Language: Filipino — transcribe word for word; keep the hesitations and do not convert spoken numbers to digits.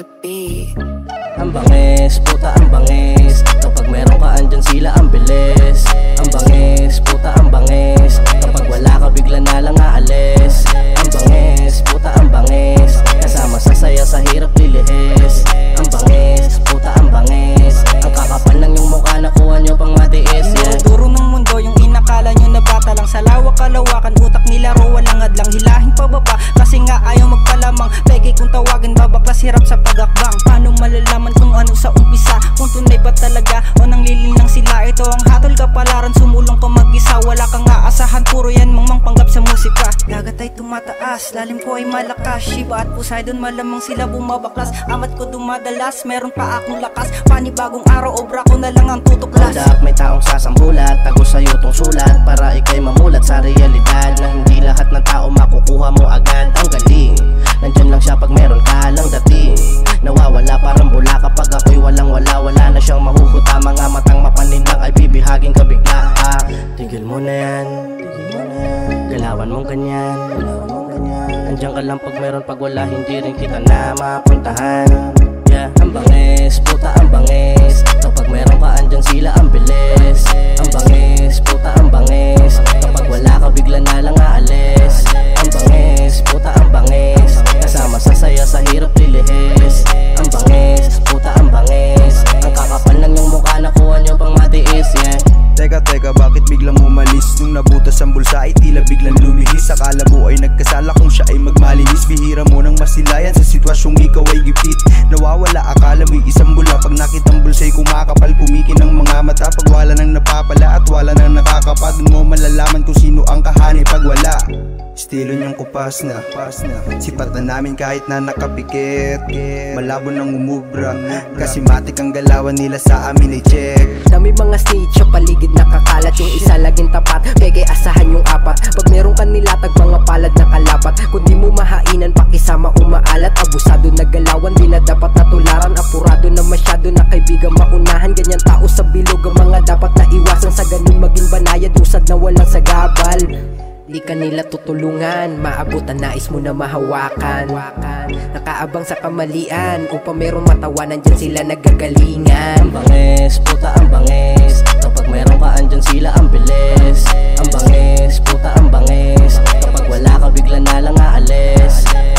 the beat. Ang bangis, puta ang bangis. Kapag meron ka andyan sila ang bilis. Ang bangis, puta ang bangis. Kapag wala ka bigla na lang aalis. Ang bangis, puta ang bangis. Kasama sa saya sa hirap lilihis. Ang bangis, puta ang bangis. Ang kakapal ng yung mukha nakuha nyo pang matiis, yeah. Duro ng mundo yung inakala nyo na bata lang. Sa lawak kalawakan, utak nila ro walang adlang. Hilahin pababa kasi nga ayaw magpalamang. Peke kung tawagin babaklas hirap sa pagakbang. Paano malalaman kung ano sa umpisa? Kung tunay ba talaga o nang lilinang sila? Ito ang hatol kapalaran, sumulong ka mag-isa. Wala kang aasahan, puro yan mangmang panggap sa musika. Dagat ay tumataas, lalim ko ay malakas. Shiva at Poseidon malamang sila bumabaklas. Amat ko dumadalas, meron pa akong lakas. Panibagong araw, obra ko na lang ang tutuklas. Hold up, may taong sasambulat. Tago sa'yo tong sulat para ikay mamulat sa realidad. Na hindi lahat ng tao makukuha mo agad. Ang galing, nandyan lang siya pag meron ka lang dating. Nawawala parang bula kapag ako'y walang wala. Wala na siyang mahuhuta, mga matang mapanin lang ay bibihagin ka bigla. ah. Tigil mo na yan, tigil mo na yan. Galawan mong ganyan, galawan mong ganyan. Andiyan ka lang pag meron, pag wala hindi rin kita na mapuntahan. Yeah, ang bangis, puta ang bangis. Kapag meron ka andyan sila ang bilis. Ang bangis, puta ang bangis. Kapag wala ka bigla na lang aalis. Ang bangis, puta ang bangis. Kasama sa saya sa hirap lilihis. Ang bangis, puta ang bangis. Ang kakapal ng yung mukha nakuha nyo pang matiis, yeah. Teka teka bakit biglang umalis? Nung nabutas ang bulsa ay tila biglang lumihis. Akala mo ay nagkasala kung siya ay magmalinis. Bihira mo nang masilayan sa sitwasyong ikaw ay gipit. Nawawala akala mo'y isang bula. Pag nakitang bulsa'y kumakapal, kumikin ang mga mata. Pag wala nang napapala at wala nang nakakapa, dun mo malalaman kung sino ang kahani pag wala. Estilo niyang kupas na, sipat na namin kahit na nakapikit. Malabo nang umubra, kasi matik ang galawan nila sa amin ay check. Dami mga snitch sa paligid nakakalat. Yung isa laging tapat, kaya asahan yung apat. Pag meron ka nilatag mga palad na kalapat. Kung di mo mahainan, pakisama umaalat. Abusado na galawan, di na dapat natularan. Apurado na masyado na kaibigan maunahan. Ganyan tao sa bilog ang mga dapat na iwasan. Sa ganun maging banayad, usad na walang sagabal. Di ka nila tutulungan, maabutan nais mo na mahawakan. Nakaabang sa kamalian, upang merong matawanan dyan sila nagagalingan. Ang bangis, puta ang bangis. Kapag meron ka andyan sila ang bilis. Ang bangis, puta ang bangis. Kapag wala ka bigla na lang aalis.